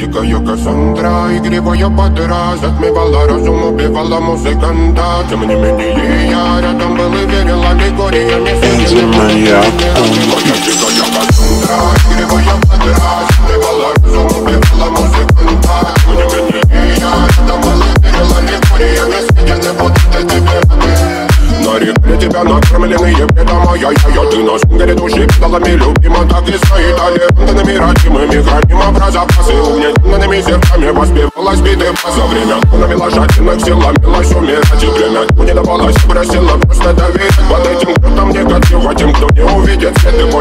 Дикая Кассандра, игривая подра, затмевала разум, убивала музыканта. Тем не менее я рядом был и верил аллегориями. Энди Маньяк. Дикая Кассандра, игривая подра, затмевала разум, убивала музыканта. Тем не менее я рядом был и верил аллегориями. Я не буду тебе. Нарекли тебя накормленные бредом, ай-яй-яй. Ты на сунгере души педалами любима, так и стоит талентами родимыми. Храним образопасы угнетенными сердцами. Воспевалась биты за время. Навела жадных сил, ломилась умирать. И время не давалось, просила просто доверять. Под этим кто-то негатива, тем, кто не увидит свет.